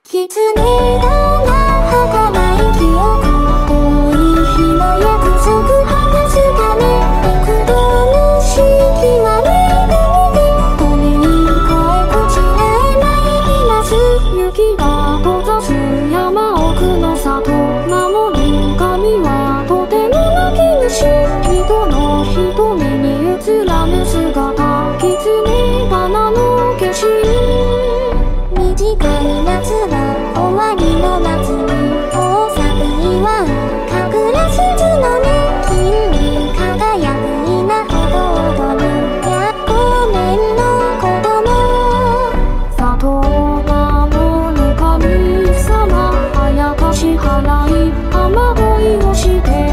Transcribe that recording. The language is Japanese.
狐が儚い記憶、遠い日の約束果たすため、幾度の隙間に海に越えこちらへ参ります。雪が閉ざす山奥の里、守り神はとても泣き虫。二度の人目に映らぬ姿、狐花の景色。短い夏が終わりの夏に大作祝う神楽鈴の音、金に輝く稲ほど踊る100年の子供。里を守る神様、あやかし払い雨乞いをして